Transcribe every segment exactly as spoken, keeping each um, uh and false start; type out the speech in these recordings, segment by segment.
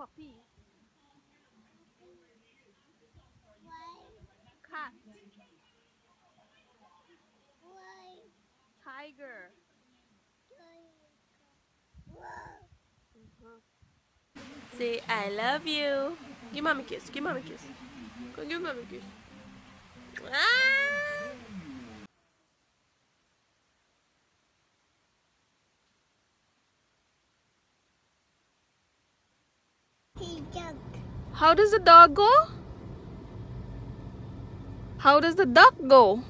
puppy. Cat. Tiger. Mhm. Say I love you. Give mommy a kiss. Give mommy a kiss. Go give mommy a kiss. Ah! How does the dog go? How does the duck go?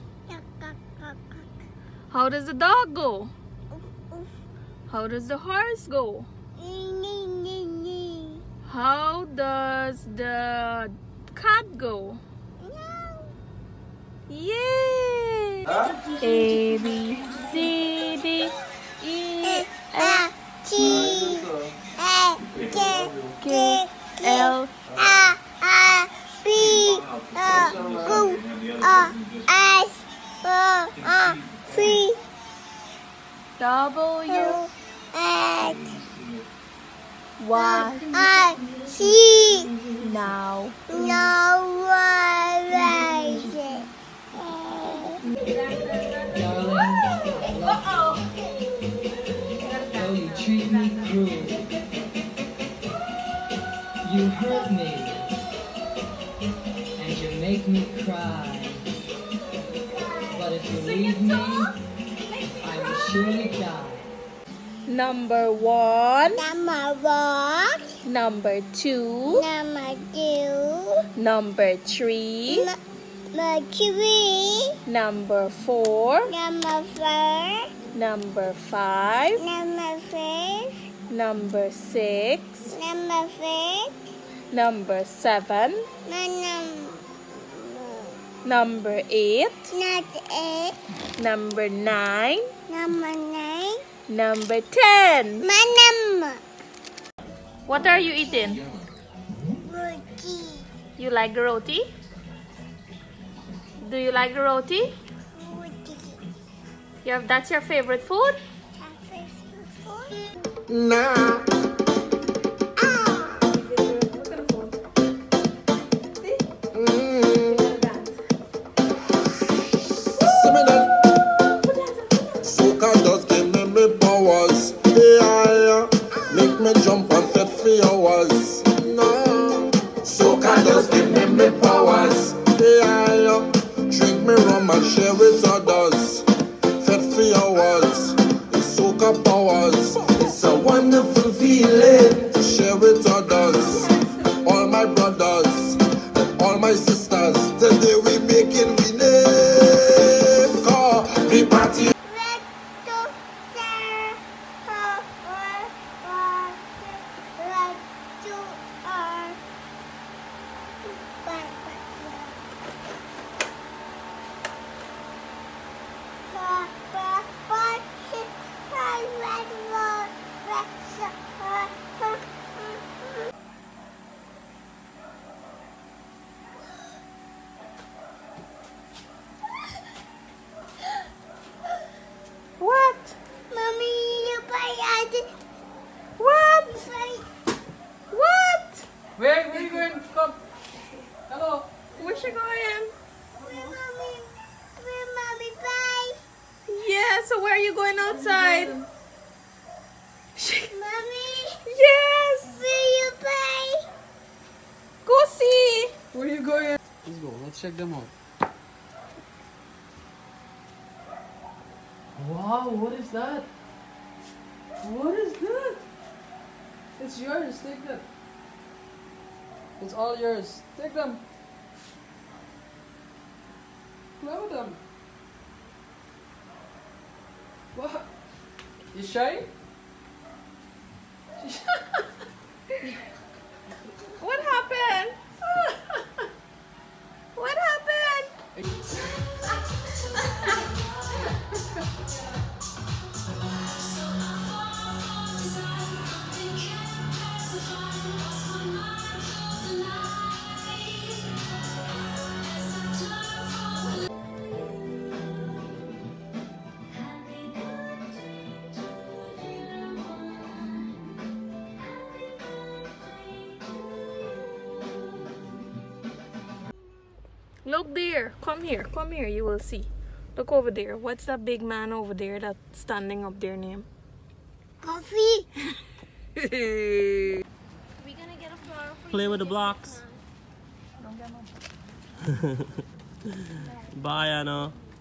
How does the dog go? How does the horse go? How does the cat go? Yay! A B C D E F G K L W Y now. Though you treat me cruel, you hurt me, and you make me cry. But if you leave me, I will surely die. Number one. Number one. Number two. Number two. Number three. Number three. Number four. Number four. Number five. Number five. Number six. Number six. Number seven. Number Number eight. not eight. Number nine. Number nine. Number ten. My number. What are you eating? Roti. You like the roti? Do you like the roti? Roti. You have, that's your favorite food? Nah. Soca does give me me powers. Yeah, make me jump and fit for hours. No. Soca does give me me powers. Yeah, drink me rum and share with others. Fit for hours. It's soca powers. It's a wonderful feeling to share with others. All my brothers and all my sisters. Today we making we name. Call we party. What? Mommy, you buy it. What? What? Where, where are you going? Come. Hello. Where's she going? Where mommy, where mommy buy? Yeah, so where are you going outside? Mommy, Yes! where you buy? Go see! Where are you going? Let's go. Let's check them out. Wow, what is that? What is that? It's yours. Take them. It's all yours. Take them. Play with them. What? You shy? What happened? What happened? Look there. Come here. Come here. You will see. Look over there. What's that big man over there that's standing up there name? Coffee. We're gonna get a flower for Play you with the to get blocks. your son. Bye, Anna.